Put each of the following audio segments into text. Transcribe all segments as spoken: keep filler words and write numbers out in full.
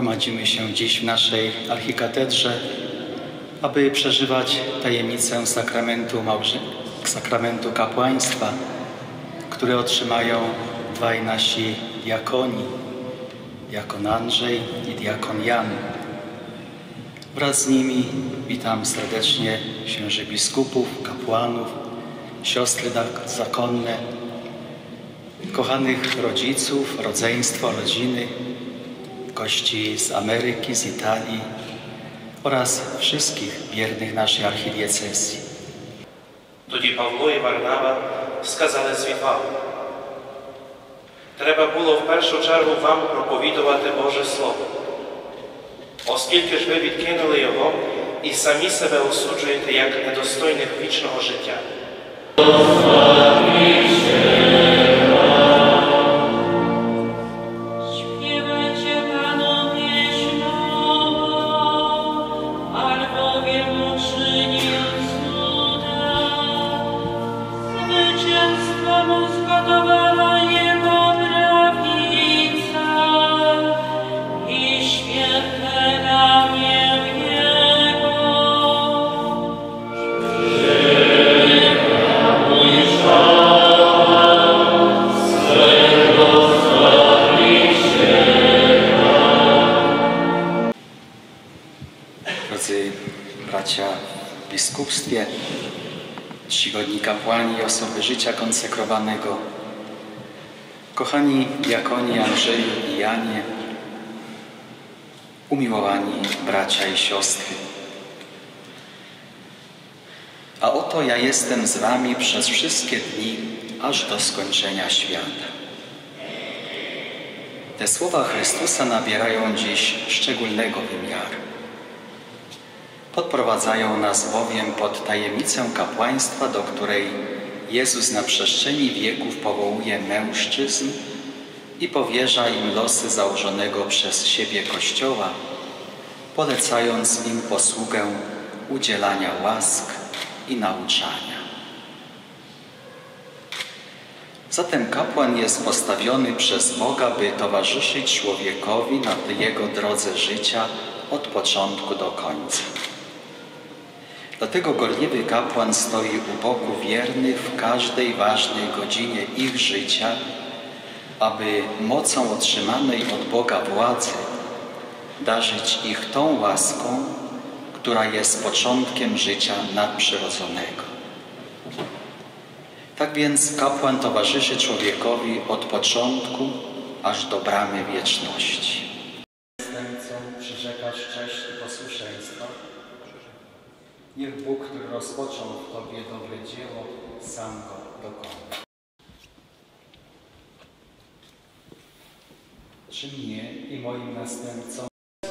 Gromadzimy się dziś w naszej archikatedrze, aby przeżywać tajemnicę sakramentu, małże... sakramentu kapłaństwa, które otrzymają dwaj nasi diakoni, diakon Andrzej i diakon Jan. Wraz z nimi witam serdecznie księży biskupów, kapłanów, siostry zakonne, kochanych rodziców, rodzeństwo, rodziny, gości z Ameryki, z Italii oraz wszystkich wiernych naszej archidiecezji. Тоді Павло і Варнава сказали Світлану: треба було в першу чергу вам проповідувати Боже Слово, оскільки ж ви відкинули його і самі себе осуджуєте як недостойних вічного життя. Drodzy bracia w biskupstwie, czcigodni kapłani i osoby życia konsekrowanego, kochani diakoni Andrzeju i Janie, umiłowani bracia i siostry. A oto ja jestem z wami przez wszystkie dni, aż do skończenia świata. Te słowa Chrystusa nabierają dziś szczególnego wymiaru. Podprowadzają nas bowiem pod tajemnicę kapłaństwa, do której Jezus na przestrzeni wieków powołuje mężczyzn i powierza im losy założonego przez siebie Kościoła, polecając im posługę udzielania łask i nauczania. Zatem kapłan jest postawiony przez Boga, by towarzyszyć człowiekowi na jego drodze życia od początku do końca. Dlatego gorliwy kapłan stoi u boku wiernych w każdej ważnej godzinie ich życia, aby mocą otrzymanej od Boga władzy darzyć ich tą łaską, która jest początkiem życia nadprzyrodzonego. Tak więc kapłan towarzyszy człowiekowi od początku aż do bramy wieczności. Następcą przyrzekasz cześć i posłuszeństwo. Niech Bóg, który rozpoczął w Tobie dobre dzieło, sam go dokona. Czy mnie i moim następcom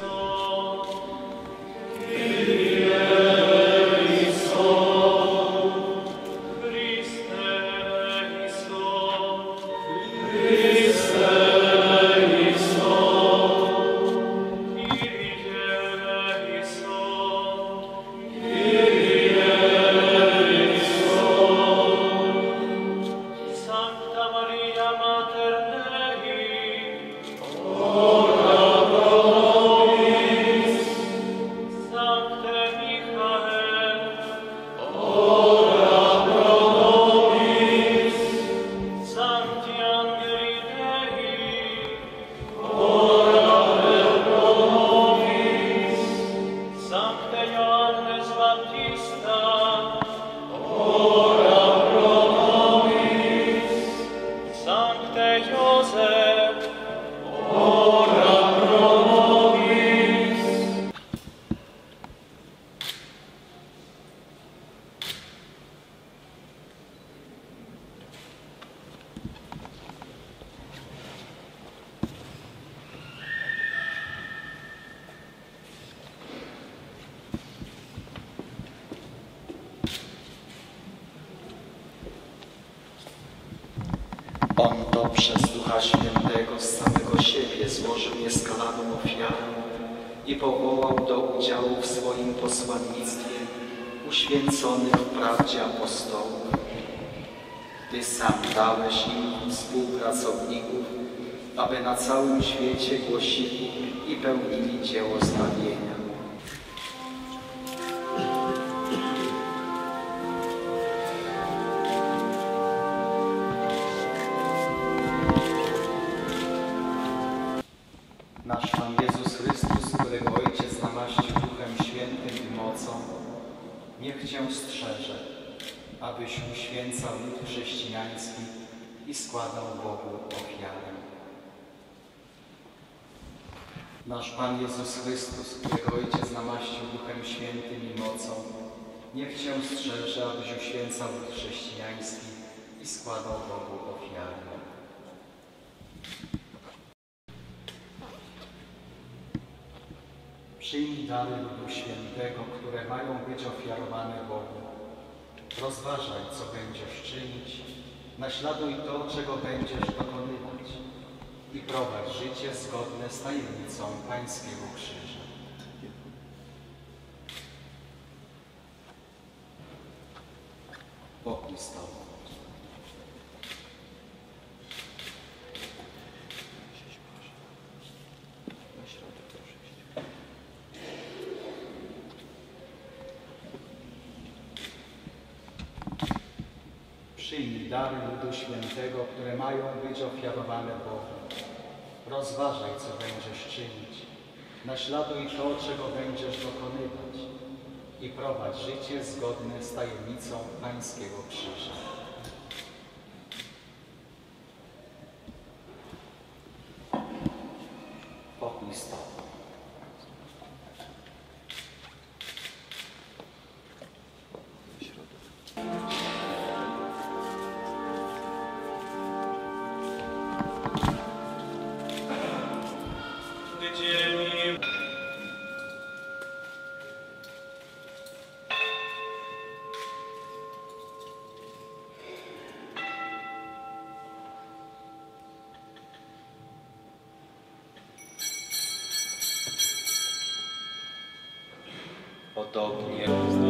On to przez Ducha Świętego z samego siebie złożył nieskalaną ofiarę i powołał do udziału w swoim posłannictwie uświęconych w prawdzie apostołów. Ty sam dałeś im współpracowników, aby na całym świecie głosili i pełnili dzieło zbawienia. Nasz Pan Jezus Chrystus, którego Ojciec namaścił Duchem Świętym i mocą, niech Cię strzeże, abyś uświęcał lud chrześcijański i składał Bogu ofiarę. Nasz Pan Jezus Chrystus, którego Ojciec namaścił Duchem Świętym i mocą, niech Cię strzeże, abyś uświęcał lud chrześcijański i składał Bogu ofiarę. Przyjmij dary ludu świętego, które mają być ofiarowane Bogu. Rozważaj, co będziesz czynić, naśladuj to, czego będziesz dokonywać i prowadź życie zgodne z tajemnicą Pańskiego Krzyża. Pokój z Tobą. Przyjmij dary ludu świętego, które mają być ofiarowane Bogu. Rozważaj, co będziesz czynić. Naśladuj to, czego będziesz dokonywać i prowadź życie zgodne z tajemnicą Pańskiego Krzyża. Pokój z Tobą. Podobnie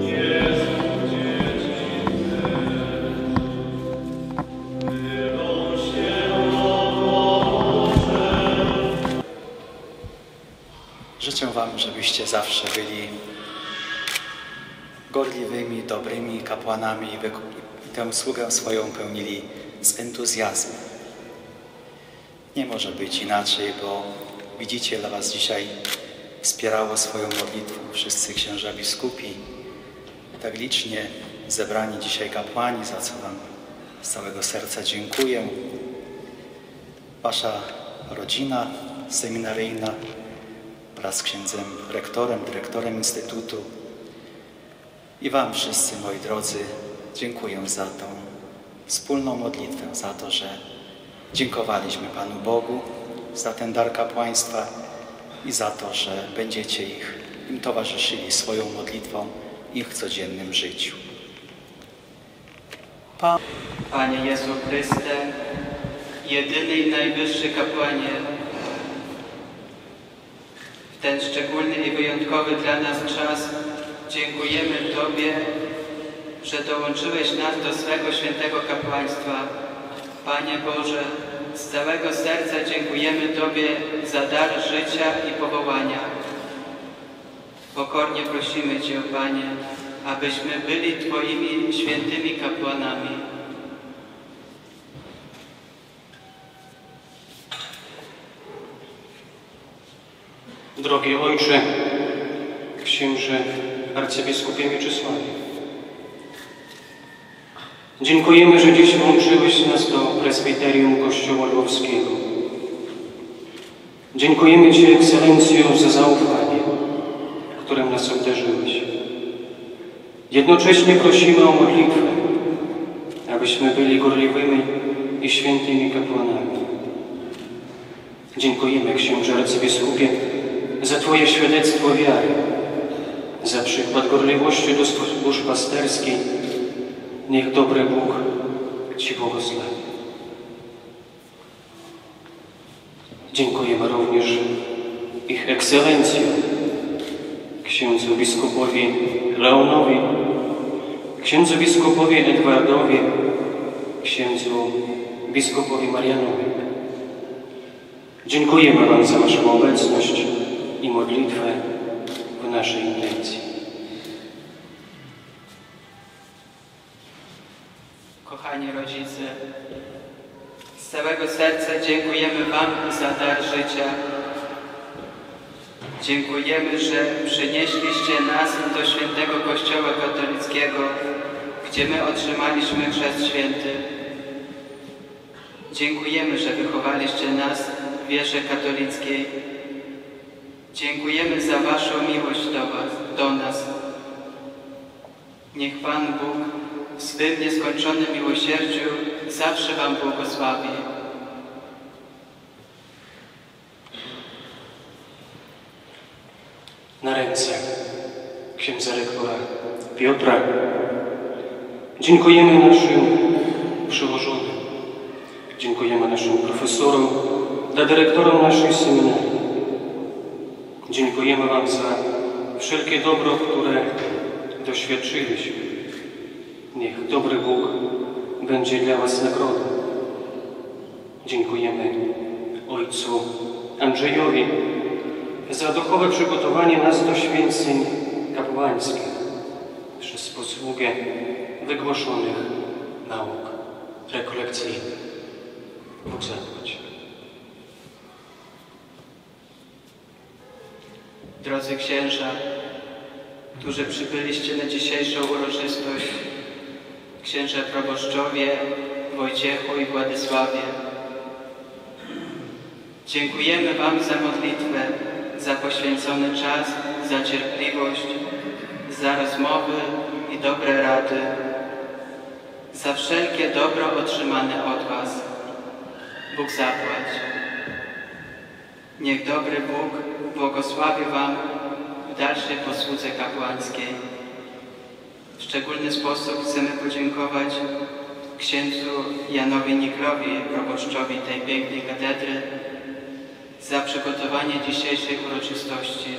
życzę Wam, żebyście zawsze byli gorliwymi, dobrymi kapłanami i tę sługę swoją pełnili z entuzjazmem. Nie może być inaczej, bo widzicie, dla Was dzisiaj wspierało swoją modlitwą wszyscy księża biskupi, tak licznie zebrani dzisiaj kapłani, za co Wam z całego serca dziękuję. Wasza rodzina seminaryjna wraz z księdzem rektorem, dyrektorem Instytutu i Wam wszyscy, moi drodzy, dziękuję za tą wspólną modlitwę, za to, że dziękowaliśmy Panu Bogu za ten dar kapłaństwa i za to, że będziecie ich, im towarzyszyli swoją modlitwą w ich codziennym życiu. Pan... Panie Jezu Chryste, jedyny i najwyższy kapłanie, w ten szczególny i wyjątkowy dla nas czas dziękujemy Tobie, że dołączyłeś nas do swego świętego kapłaństwa. Panie Boże, z całego serca dziękujemy Tobie za dar życia i powołania. Pokornie prosimy Cię, Panie, abyśmy byli Twoimi świętymi kapłanami. Drogi Ojcze, księże arcybiskupie Mieczysławie, dziękujemy, że dziś włączyłeś nas do prezbiterium Kościoła Lwowskiego. Dziękujemy Ci, Ekscelencjo, za zaufanie, którym nas obdarzyłeś. Jednocześnie prosimy o modlitwę, abyśmy byli gorliwymi i świętymi kapłanami. Dziękujemy, księże arcybiskupie, za Twoje świadectwo wiary, za przykład gorliwości do służb duszpasterskiej. Niech dobry Bóg Ci błogosławi. Dziękujemy również ich ekscelencjom, księdzu biskupowi Leonowi, księdzu biskupowi Edwardowi, księdzu biskupowi Marianowi. Dziękujemy Wam za Waszą obecność i modlitwę w naszej intencji. Kochani rodzice, z całego serca dziękujemy Wam za dar życia. Dziękujemy, że przynieśliście nas do świętego Kościoła katolickiego, gdzie my otrzymaliśmy chrzest święty. Dziękujemy, że wychowaliście nas w wierze katolickiej. Dziękujemy za Waszą miłość do was, do nas. Niech Pan Bóg w swym nieskończonym miłosierdziu zawsze Wam błogosławi. Na ręce księdza rektora Piotra dziękujemy naszym przełożonym, dziękujemy naszym profesorom, dla dyrektorom naszej seminarii. Dziękujemy Wam za wszelkie dobro, które doświadczyliśmy. Niech dobry Bóg będzie dla Was nagrodą. Dziękujemy Ojcu Andrzejowi za duchowe przygotowanie nas do święceń kapłańskich przez posługę wygłoszonych nauk rekolekcyjnych. Bóg zapłać. Drodzy księża, którzy przybyliście na dzisiejszą uroczystość, księże proboszczowie Wojciechu i Władysławie, dziękujemy Wam za modlitwę, za poświęcony czas, za cierpliwość, za rozmowy i dobre rady, za wszelkie dobro otrzymane od Was. Bóg zapłać. Niech dobry Bóg błogosławi Wam w dalszej posłudze kapłańskiej. W szczególny sposób chcemy podziękować księdzu Janowi Niklowi, proboszczowi tej pięknej katedry, za przygotowanie dzisiejszej uroczystości.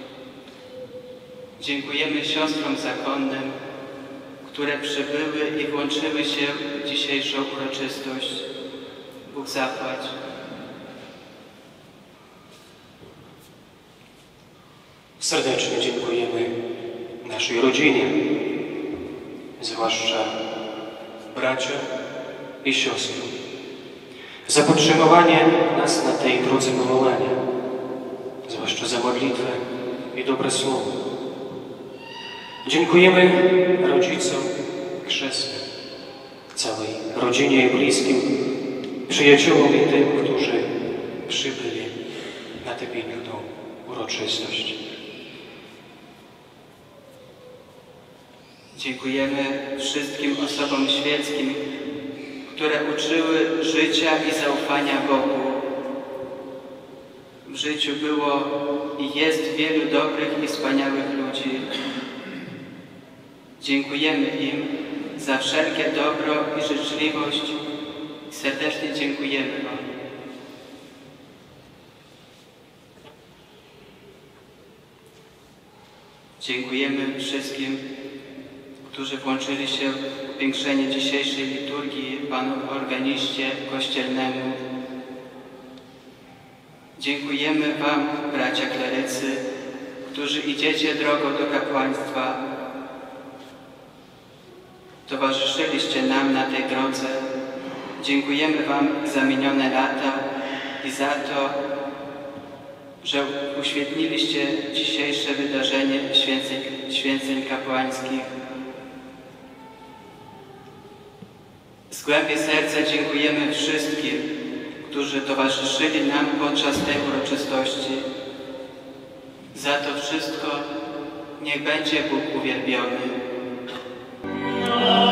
Dziękujemy siostrom zakonnym, które przybyły i włączyły się w dzisiejszą uroczystość. Bóg zapłać. Serdecznie dziękujemy naszej rodzinie, zwłaszcza bracia i siostrom, za podtrzymywanie nas na tej drodze powołania, zwłaszcza za modlitwę i dobre słowo. Dziękujemy rodzicom chrzestnym, całej rodzinie i bliskim, przyjaciołom i tym, którzy przybyli na tę piękną uroczystość. Dziękujemy wszystkim osobom świeckim, które uczyły życia i zaufania Bogu. W życiu było i jest wielu dobrych i wspaniałych ludzi. Dziękujemy im za wszelkie dobro i życzliwość. Serdecznie dziękujemy Wam. Dziękujemy wszystkim, którzy włączyli się w upiększenie dzisiejszej liturgii, Panu organiście kościelnemu. Dziękujemy Wam, bracia klerycy, którzy idziecie drogą do kapłaństwa. Towarzyszyliście nam na tej drodze. Dziękujemy Wam za minione lata i za to, że uświetniliście dzisiejsze wydarzenie święceń, święceń kapłańskich. Z głębi serca dziękujemy wszystkim, którzy towarzyszyli nam podczas tej uroczystości. Za to wszystko niech będzie Bóg uwielbiony.